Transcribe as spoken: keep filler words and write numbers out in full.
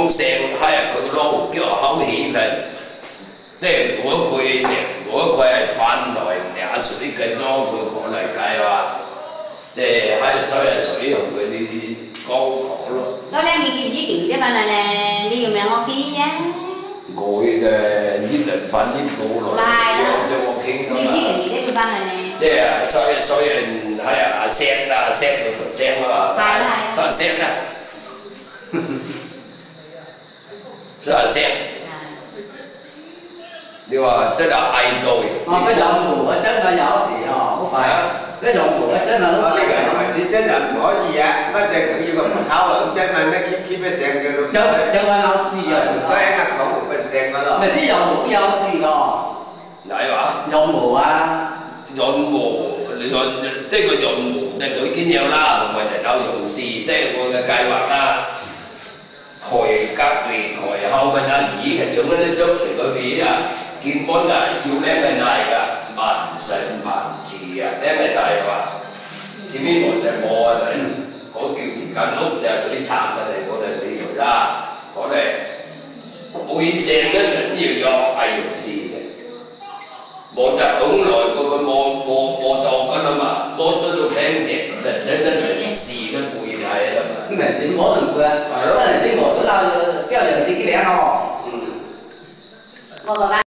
講聲，係啊，佢攞腳口起嚟，即係我佢我佢係翻來廿歲嘅咯，佢講嚟計話，誒喺所以所以用佢呢啲講講咯。 Đó là đi kiếm gì kiếm cái bạn này nè, đi dùng họ ký á. 我嘅呢兩份呢個來，就我傾啦 Đi 嘛。 gì kiếm cái bạn này nè. 即係所以所以係啊，阿聲啦，阿聲佢同聲啊嘛。 係係。 所以聲啦。所以聲。你話得啦，愛到。 哦，cái giọng của真係有時哦，không phải cái giọng của真係lúc cái cái mà chỉ chân là không có gì á, nó chỉ cần như còn tháo ở chân mà nó khi khi mới xem cái lúc chân chân là有時啊， 所以係講唔分聲噶咯。 咪先有冇有時個係話？ 有毛啊？ 潤毛，潤即係個潤毛就對見有啦，同埋嚟到用事，即係我嘅計劃啦。抬隔離抬後嘅阿姨係做嗰啲粥嚟嗰邊啊，見官啊要靚嘅大㗎，萬神萬字啊，靚嘅大話，前面來就我啊，嗰叫時間屋就係屬於拆嘅嚟，我哋呢度啦，我哋每成嘅人要有藝用事嘅。摸就咁耐，個個摸摸摸到㗎啦嘛，摸到到靚隻，真真係事都背係啦嘛。 唔係點摸能嘅？係咯，人哋摸到啦，邊有人自己靚咯？ 嗯。 我個